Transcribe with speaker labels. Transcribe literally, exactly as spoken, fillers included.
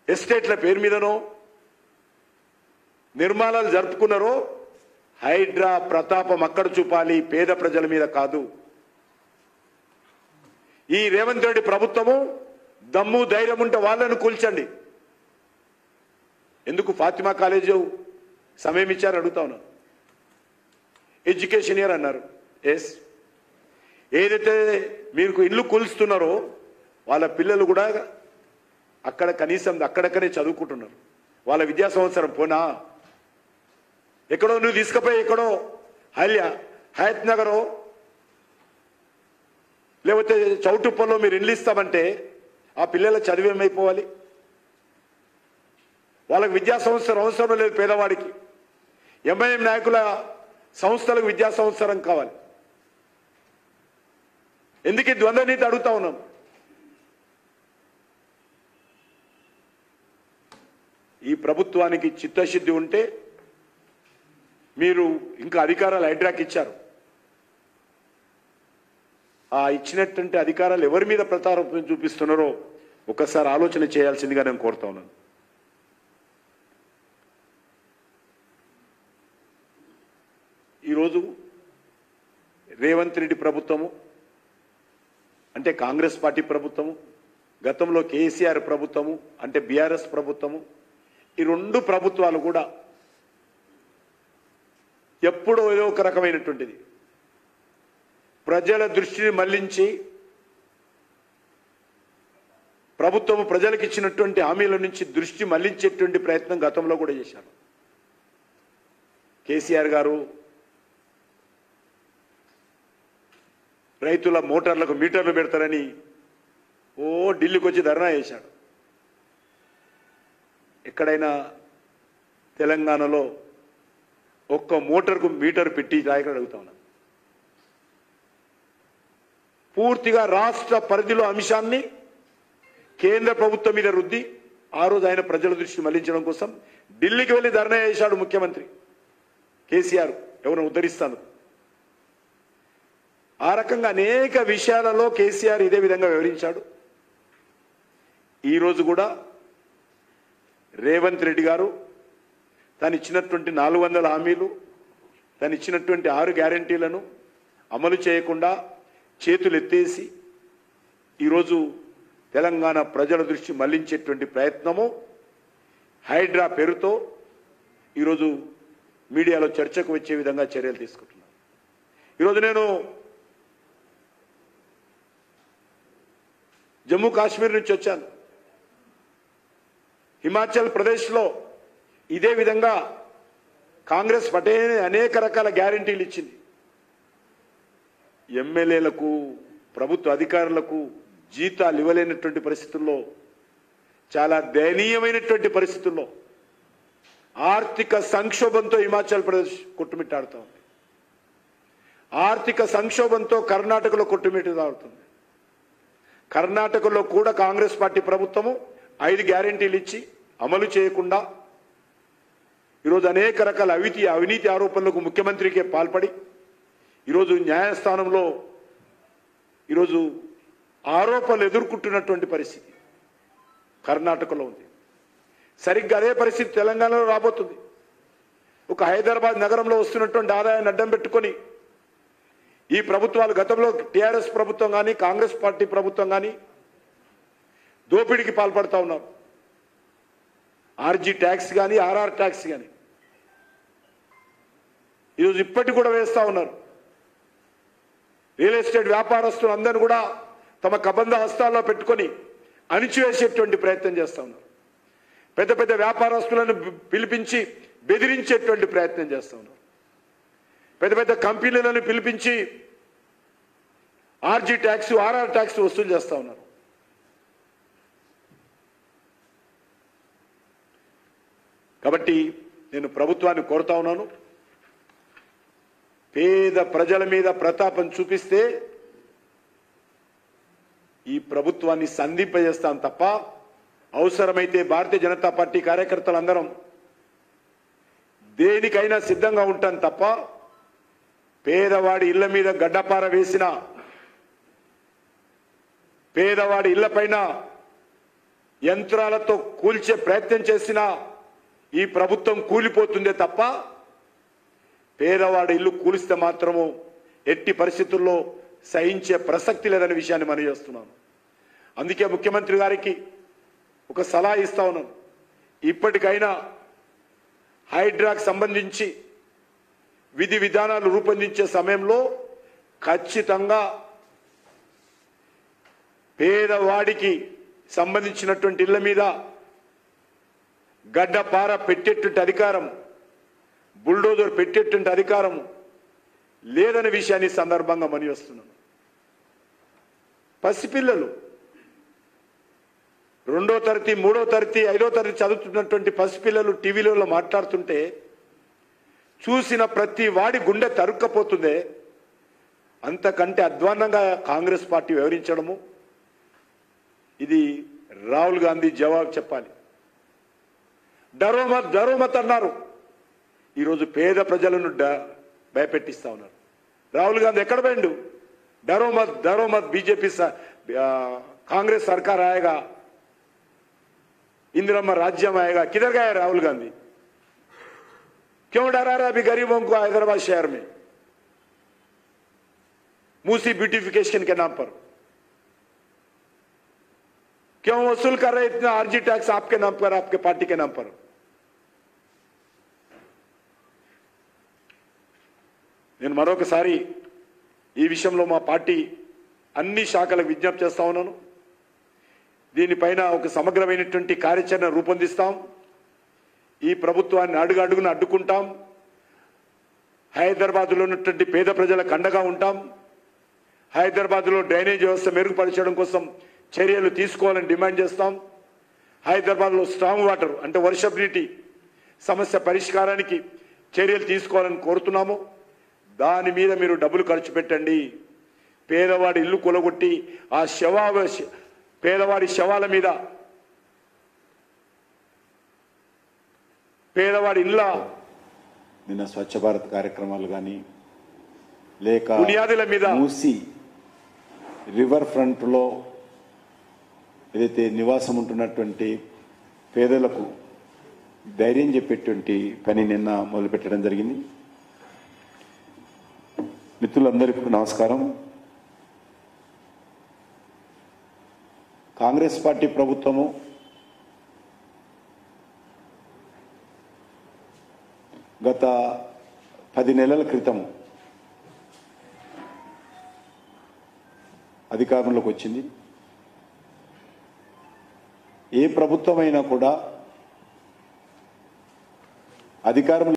Speaker 1: ఎస్టేట్ల పేరు మీదనో నిర్మాణాలు జరుపుకున్నారో హైడ్రా ప్రతాపం అక్కడ చూపాలి, పేద ప్రజల మీద కాదు. ఈ రేవంత్ రెడ్డి ప్రభుత్వము దమ్ము ధైర్యం ఉంటే వాళ్ళను కూల్చండి. ఎందుకు ఫాతిమా కాలేజీ సమయం ఇచ్చారు అడుగుతా ఉన్నాను. ఎడ్యుకేషన్ ఇయర్ అన్నారు. ఎస్, ఏదైతే మీరు ఇల్లు కూల్స్తున్నారో వాళ్ళ పిల్లలు కూడా అక్కడ కనీసం అక్కడక్కడే చదువుకుంటున్నారు. వాళ్ళ విద్యా సంవత్సరం పోనా ఎక్కడో నువ్వు తీసుకుపోయి ఎక్కడో హల్య హయత్ నగరో లేకపోతే చౌటుప్పల్లో మీరు ఇల్లు ఇస్తామంటే ఆ పిల్లల చదువు ఏమైపోవాలి? వాళ్ళకి విద్యా సంవత్సరం అవసరం లేదు పేదవాడికి. ఎంఐఎం నాయకుల సంస్థలకు విద్యా సంవత్సరం కావాలి. ఎందుకు ఈ ద్వంద్వ నీతి అడుగుతా ఉన్నాం. ఈ ప్రభుత్వానికి చిత్తశుద్ధి ఉంటే మీరు ఇంకా అధికారాలు హైడ్రాకి ఇచ్చారు. ఆ ఇచ్చినటువంటి అధికారాలు ఎవరి మీద ప్రతాపం చూపిస్తున్నారో ఒకసారి ఆలోచన చేయాల్సిందిగా నేను కోరుతా ఉన్నాను. ఈరోజు రేవంత్ రెడ్డి ప్రభుత్వము అంటే కాంగ్రెస్ పార్టీ ప్రభుత్వము, గతంలో కేసీఆర్ ప్రభుత్వము అంటే బీఆర్ఎస్ ప్రభుత్వము, ఈ రెండు ప్రభుత్వాలు కూడా ఎప్పుడో ఏదో ఒక రకమైనటువంటిది ప్రజల దృష్టిని మళ్లించి ప్రభుత్వము ప్రజలకు ఇచ్చినటువంటి హామీల నుంచి దృష్టి మళ్లించేటువంటి ప్రయత్నం గతంలో కూడా చేశారు. కేసీఆర్ గారు రైతుల మోటార్లకు మీటర్లు పెడతారని ఓ ఢిల్లీకి వచ్చి ధర్నా చేశాడు. ఎక్కడైనా తెలంగాణలో ఒక్క మోటార్కు మీటర్ పెట్టి రాయకుండా అడుగుతా ఉన్నాను. పూర్తిగా రాష్ట్ర పరిధిలో అంశాన్ని కేంద్ర ప్రభుత్వం మీద రుద్ది ఆ రోజు ఆయన ప్రజల దృష్టి మళ్లించడం కోసం ఢిల్లీకి వెళ్ళి ధర్నా చేశాడు ముఖ్యమంత్రి కేసీఆర్ ఎవరిని ఉద్ధరిస్తాను. ఆ రకంగా అనేక విషయాలలో కేసీఆర్ ఇదే విధంగా వివరించాడు. ఈరోజు కూడా రేవంత్ రెడ్డి గారు తను ఇచ్చినటువంటి నాలుగు వందల హామీలు, తను ఇచ్చినటువంటి ఆరు గ్యారంటీలను అమలు చేయకుండా చేతులు ఎత్తేసి ఈరోజు తెలంగాణ ప్రజల దృష్టి మళ్లించేటువంటి ప్రయత్నము హైడ్రా పేరుతో ఈరోజు మీడియాలో చర్చకు వచ్చే విధంగా చర్యలు తీసుకుంటున్నాను. ఈరోజు నేను జమ్మూ కాశ్మీర్ నుంచి వచ్చాను. హిమాచల్ ప్రదేశ్లో ఇదే విధంగా కాంగ్రెస్ పటే అనేక రకాల గ్యారంటీలు ఇచ్చింది. ఎమ్మెల్యేలకు ప్రభుత్వ అధికారులకు జీతాలు ఇవ్వలేనటువంటి పరిస్థితుల్లో, చాలా దయనీయమైనటువంటి పరిస్థితుల్లో ఆర్థిక సంక్షోభంతో హిమాచల్ ప్రదేశ్ కొట్టుమిట్టాడుతూ ఉంది. ఆర్థిక సంక్షోభంతో కర్ణాటకలో కొట్టుమిట్టాడుతుంది. కర్ణాటకలో కూడా కాంగ్రెస్ పార్టీ ప్రభుత్వము ఐదు గ్యారెంటీలు ఇచ్చి అమలు చేయకుండా ఈరోజు అనేక రకాల అవినీతి అవినీతి ఆరోపణలకు ముఖ్యమంత్రికే పాల్పడి ఈరోజు న్యాయస్థానంలో ఈరోజు ఆరోపణలు ఎదుర్కొంటున్నటువంటి పరిస్థితి కర్ణాటకలో ఉంది. సరిగ్గా అదే పరిస్థితి తెలంగాణలో రాబోతుంది. ఒక హైదరాబాద్ నగరంలో వస్తున్నటువంటి ఆదాయాన్ని అడ్డం పెట్టుకొని ఈ ప్రభుత్వాలు గతంలో టీఆర్ఎస్ ప్రభుత్వం కానీ కాంగ్రెస్ పార్టీ ప్రభుత్వం కానీ దోపిడీకి పాల్పడతా ఉన్నారు. ఆర్జీ ట్యాక్స్ కానీ ఆర్ఆర్ ట్యాక్స్ కానీ ఈరోజు ఇప్పటికి కూడా వేస్తూ ఉన్నారు. రియల్ ఎస్టేట్ వ్యాపారస్తులు అందరూ కూడా తమ కబంధ హస్తాల్లో పెట్టుకొని అణిచివేసేటువంటి ప్రయత్నం చేస్తూ ఉన్నారు. పెద్ద పెద్ద వ్యాపారస్తులను పిలిపించి బెదిరించేటువంటి ప్రయత్నం చేస్తూ ఉన్నారు. పెద్ద పెద్ద కంపెనీలను పిలిపించి ఆర్జీ ట్యాక్స్ ఆర్ఆర్ ట్యాక్స్ వసూలు చేస్తూ ఉన్నారు. కాబట్టి నేను ప్రభుత్వాన్ని కోరుతా ఉన్నాను, పేద ప్రజల మీద ప్రతాపం చూపిస్తే ఈ ప్రభుత్వాన్ని సంధింపజేస్తాం తప్ప, అవసరమైతే భారతీయ జనతా పార్టీ కార్యకర్తలందరం దేనికైనా సిద్ధంగా ఉంటాం తప్ప పేదవాడి ఇళ్ల మీద గడ్డపార వేసిన, పేదవాడి ఇళ్లపైన యంత్రాలతో కూల్చే ప్రయత్నం చేసినా ఈ ప్రభుత్వం కూలిపోతుందే తప్ప పేదవాడి ఇల్లు కూలిస్తే మాత్రము ఎట్టి పరిస్థితుల్లో సహించే ప్రసక్తి లేదనే విషయాన్ని మనం చేస్తున్నాను. అందుకే ముఖ్యమంత్రి గారికి ఒక సలహా ఇస్తా ఉన్నాను. ఇప్పటికైనా హైడ్రాకు సంబంధించి విధి విధానాలు రూపొందించే సమయంలో ఖచ్చితంగా పేదవాడికి సంబంధించినటువంటి ఇళ్ల మీద గడ్డపార పెట్టేటువంటి అధికారం, బుల్డోజర్ పెట్టేటువంటి అధికారం లేదనే విషయాన్ని సందర్భంగా మని వస్తున్నాను. పసిపిల్లలు రెండో తరగతి మూడో తరగతి ఐదో తరగతి చదువుతున్నటువంటి పసిపిల్లలు టీవీలలో మాట్లాడుతుంటే చూసిన ప్రతి వాడి గుండె తరుక్కపోతుందే. అంతకంటే అధ్వాన్నంగా కాంగ్రెస్ పార్టీ వివరించడము, ఇది రాహుల్ గాంధీ జవాబు చెప్పాలి. డరోమత్ డరోమత్ అన్నారు, ఈరోజు పేద ప్రజలను భయపెట్టిస్తా ఉన్నారు. రాహుల్ గాంధీ ఎక్కడ పోయిండు? డరోమత్ డరోమత్ బీజేపీ कांग्रेस सरकार आएगा, इंदिरम्मा राज्यम आएगा, किधर गया राहुल गांधी? क्यों डरा रहा अभी गरीबों को हैदराबाद शहर में मूसी ब्यूटिफिकेशन के नाम पर? क्यों वसूल कर रहे इतना आरजी टैक्स आपके नाम पर, आपके पार्टी के नाम पर? నేను మరొకసారి ఈ విషయంలో మా పార్టీ అన్ని శాఖలకు విజ్ఞప్తి చేస్తా ఉన్నాను. దీనిపైన ఒక సమగ్రమైనటువంటి కార్యాచరణ రూపొందిస్తాం. ఈ ప్రభుత్వాన్ని అడుగడుగున అడ్డుకుంటాం. హైదరాబాద్లో ఉన్నటువంటి పేద ప్రజలకు అండగా ఉంటాం. హైదరాబాద్లో డ్రైనేజ్ వ్యవస్థ మెరుగుపరచడం కోసం చర్యలు తీసుకోవాలని డిమాండ్ చేస్తాం. హైదరాబాద్లో స్ట్రాంగ్ వాటర్ అంటే వర్షపు నీటి సమస్య పరిష్కారానికి చర్యలు తీసుకోవాలని కోరుతున్నాము. దాని మీద మీరు డబ్బులు ఖర్చు పెట్టండి. పేదవాడి ఇల్లు కొలగొట్టి ఆ శవా పేదవాడి శవాల మీద పేదవాడి ఇళ్ళ
Speaker 2: నిన్న స్వచ్ఛ భారత్ కార్యక్రమాలు కానీ లేక
Speaker 1: బునియాదుల మీద
Speaker 2: మూసి రివర్ ఫ్రంట్లో ఏదైతే నివాసం ఉంటున్నటువంటి పేదలకు ధైర్యం చెప్పేటువంటి పని నిన్న మొదలుపెట్టడం జరిగింది. మిత్రులందరికీ నమస్కారం. కాంగ్రెస్ పార్టీ ప్రభుత్వము గత పది నెలల క్రితం అధికారంలోకి వచ్చింది. ఏ ప్రభుత్వమైనా కూడా అధికారం